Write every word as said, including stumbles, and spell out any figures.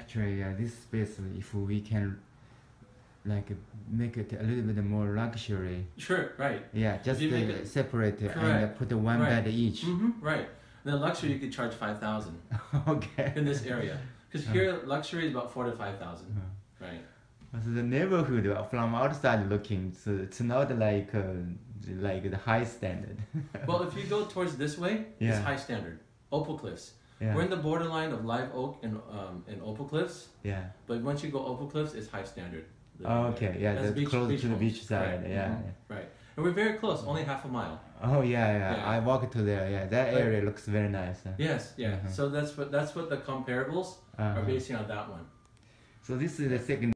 actually, yeah, this space, if we can like make it a little bit more luxury. Sure, right. Yeah, just you make uh, it- separate and uh, Correct. put one Right. bed each. Mm-hmm, right. And then luxury you could charge five thousand Okay. in this area. Because here luxury is about four to five thousand. Uh-huh. Right. So the neighborhood uh, from outside looking, it's, it's not like uh, like the high standard. Well, if you go towards this way, Yeah. it's high standard. Opal Cliffs. Yeah. We're in the borderline of Live Oak and um, and Opal Cliffs. Yeah. But once you go Opal Cliffs, it's high standard. Oh, okay. Yeah, that's, beach- close beach to the homes. beach side. Right. Yeah. Mhm. Right. And we're very close, only half a mile. Oh yeah, yeah, Yeah. I walked to there. Yeah, that Right. area looks very nice. uh. Yes, yeah. Mhm. So that's what that's what the comparables Uh-huh. are basing on that one. So this is the second